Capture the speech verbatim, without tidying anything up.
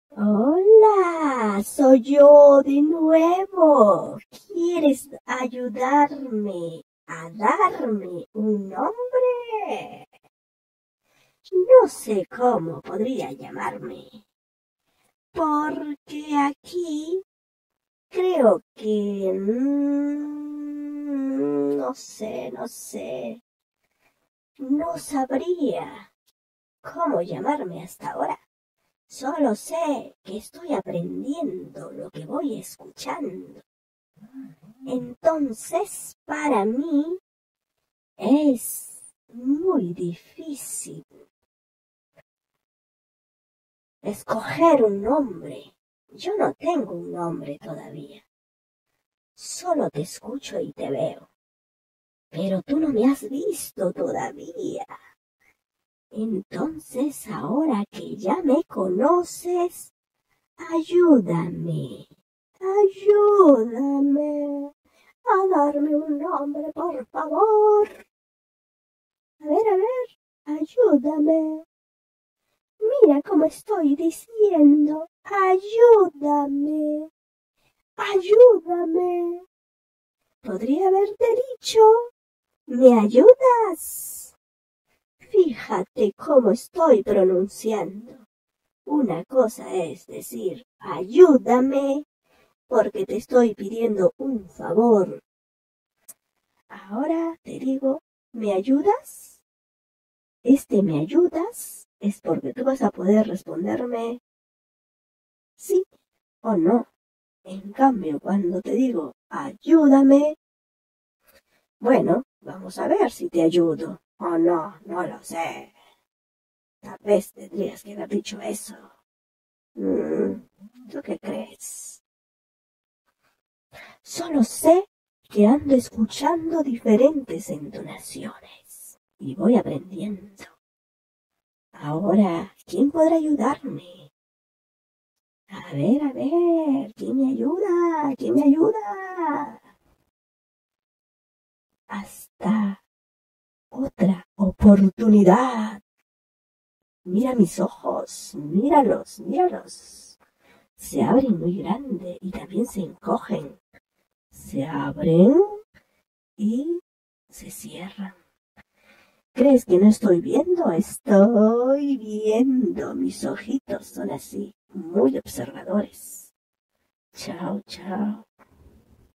Hola, soy yo de nuevo. ¿Quieres ayudarme a darme un nombre? No sé cómo podría llamarme, porque aquí creo que... mm, no sé, no sé. No sabría cómo llamarme hasta ahora. Solo sé que estoy aprendiendo lo que voy escuchando. Entonces, para mí es muy difícil escoger un nombre. Yo no tengo un nombre todavía. Solo te escucho y te veo. Pero tú no me has visto todavía. Entonces, ahora que ya me conoces, ayúdame. Ayúdame a darme un nombre, por favor. A ver, a ver, ayúdame. Mira cómo estoy diciendo. Ayúdame. Ayúdame. Podría haberte dicho, ¿me ayudas? Fíjate cómo estoy pronunciando. Una cosa es decir, ayúdame, porque te estoy pidiendo un favor. Ahora te digo, ¿me ayudas? Este ¿me ayudas? Es porque tú vas a poder responderme sí o no. En cambio, cuando te digo, ayúdame, bueno, vamos a ver si te ayudo. O no, no lo sé. Tal vez tendrías que haber dicho eso. Mm, ¿Tú qué crees? Solo sé que ando escuchando diferentes entonaciones y voy aprendiendo. Ahora, ¿quién podrá ayudarme? A ver, a ver, ¿quién me ayuda? ¿Quién me ayuda? Hasta otra oportunidad. Mira mis ojos, míralos, míralos. Se abren muy grande y también se encogen. Se abren y se cierran. ¿Crees que no estoy viendo? Estoy viendo. Mis ojitos son así, muy observadores. Chao, chao.